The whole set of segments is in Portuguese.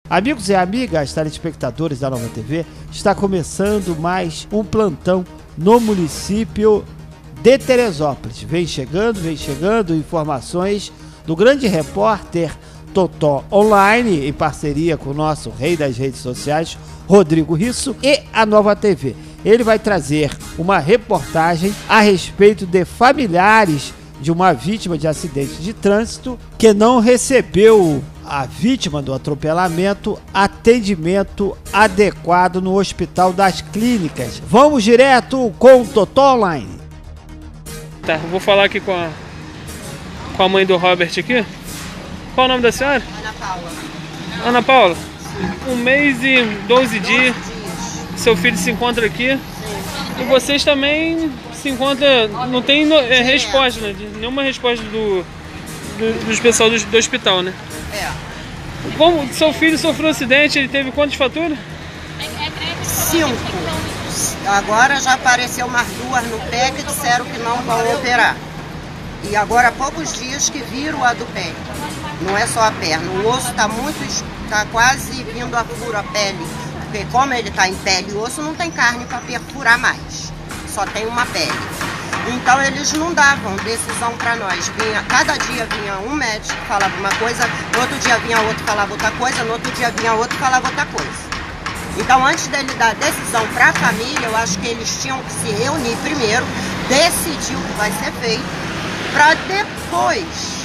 Amigos e amigas, telespectadores da Nova TV, está começando mais um plantão no município de Teresópolis. Vem chegando informações do grande repórter Totó Online, em parceria com o nosso rei das redes sociais, Rodrigo Risso, e a Nova TV. Ele vai trazer uma reportagem a respeito de familiares de uma vítima de acidente de trânsito que não recebeu, a vítima do atropelamento, atendimento adequado no Hospital das Clínicas. Vamos direto com o Totó Online. Tá, eu vou falar aqui com a mãe do Robert aqui. Qual o nome da senhora? Ana Paula. Ana Paula, 1 mês e 12 dias. Seu filho se encontra aqui. Sim. E vocês também se encontram. Não tem resposta, né? Nenhuma resposta dos pessoal do hospital, né? É. Como seu filho sofreu um acidente, ele teve quantas fraturas? 5. Agora já apareceu umas 2 no pé que disseram que não vão operar. E agora há poucos dias que viram a do pé. Não é só a perna. O osso está quase vindo a furo a pele. Porque como ele está em pele e osso, não tem carne para perfurar mais. Só tem uma pele. Então eles não davam decisão para nós. Cada dia vinha um médico que falava uma coisa, no outro dia vinha outro que falava outra coisa, no outro dia vinha outro que falava outra coisa. Então antes dele dar decisão para a família, eu acho que eles tinham que se reunir primeiro, decidir o que vai ser feito, para depois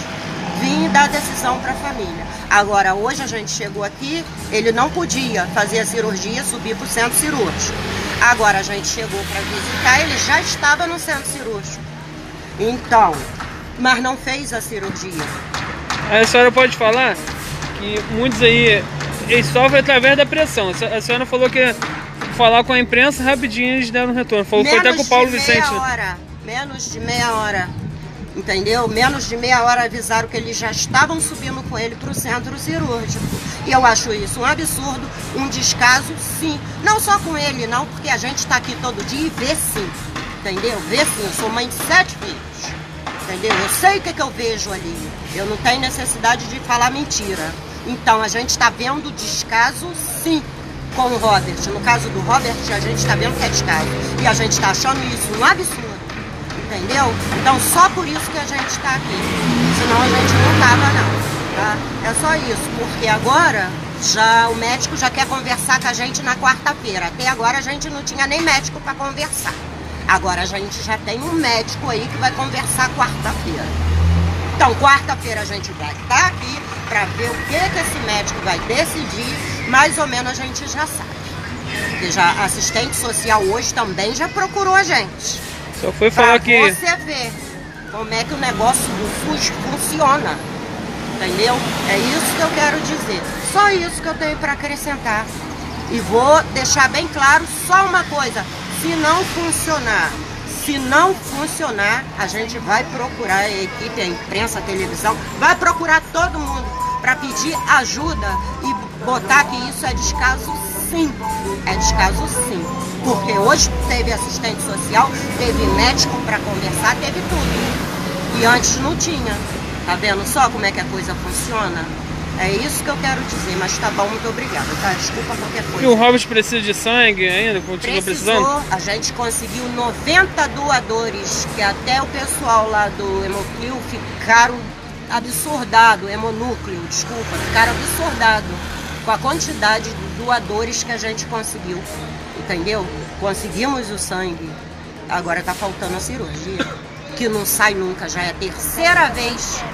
vir dar decisão para a família. Agora, hoje a gente chegou aqui, ele não podia fazer a cirurgia, subir para o centro cirúrgico. Agora a gente chegou para visitar, ele já estava no centro cirúrgico. Então, mas não fez a cirurgia. A senhora pode falar que muitos aí, eles sofrem através da pressão. A senhora falou que falar com a imprensa rapidinho eles deram um retorno. Foi até com o Paulo Vicente. Menos de meia hora. Entendeu? Menos de meia hora avisaram que eles já estavam subindo com ele para o centro cirúrgico. E eu acho isso um absurdo, um descaso, sim. Não só com ele, não, porque a gente está aqui todo dia e vê sim. Entendeu? Vê sim. Eu sou mãe de 7 filhos. Entendeu? Eu sei o que eu vejo ali. Eu não tenho necessidade de falar mentira. Então a gente está vendo descaso, sim, com o Robert. No caso do Robert, a gente está vendo que é descaso. E a gente está achando isso um absurdo. Entendeu? Então só por isso que a gente está aqui. Senão a gente não estava não, tá? É só isso, porque agora o médico já quer conversar com a gente na quarta-feira. Até agora a gente não tinha nem médico para conversar. Agora a gente já tem um médico aí que vai conversar quarta-feira. Então quarta-feira a gente vai estar aqui para ver o que esse médico vai decidir. Mais ou menos a gente já sabe. Porque já a assistente social hoje também já procurou a gente. Só foi falar que você vê como é que o negócio do SUS funciona, entendeu? É isso que eu quero dizer. Só isso que eu tenho para acrescentar. E vou deixar bem claro só uma coisa: se não funcionar, a gente vai procurar a equipe, a imprensa, a televisão, vai procurar todo mundo para pedir ajuda e botar que isso é descaso, sim. É descaso, sim. Porque hoje teve assistente social, teve médico para conversar, teve tudo. E antes não tinha. Tá vendo só como é que a coisa funciona? É isso que eu quero dizer, mas tá bom, muito obrigada, tá? Desculpa qualquer coisa. E o Robert precisa de sangue ainda? Continua precisando? A gente conseguiu 90 doadores, que até o pessoal lá do Hemoclio ficaram absurdados, Hemonúcleo, desculpa, ficaram absurdados com a quantidade de doadores que a gente conseguiu. Entendeu? Conseguimos o sangue, agora tá faltando a cirurgia, que não sai nunca, já é a terceira vez,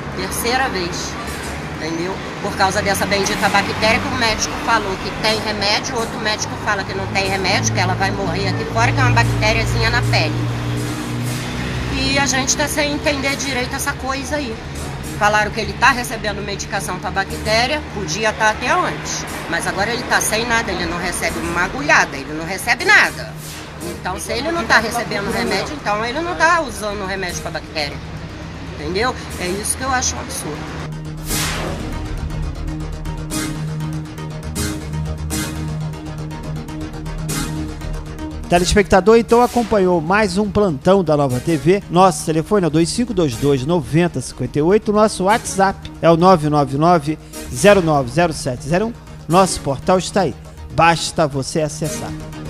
entendeu? Por causa dessa bendita bactéria que o médico falou que tem remédio, outro médico fala que não tem remédio, que ela vai morrer aqui fora, que é uma bactériazinha na pele. E a gente tá sem entender direito essa coisa aí. Falaram que ele está recebendo medicação para bactéria, podia estar até antes. Mas agora ele está sem nada, ele não recebe uma agulhada, ele não recebe nada. Então se ele não está recebendo remédio, então ele não está usando remédio para bactéria. Entendeu? É isso que eu acho um absurdo. Telespectador, então acompanhou mais um plantão da Nova TV. Nosso telefone é o 2522-9058. Nosso WhatsApp é o 999-090701. Nosso portal está aí. Basta você acessar.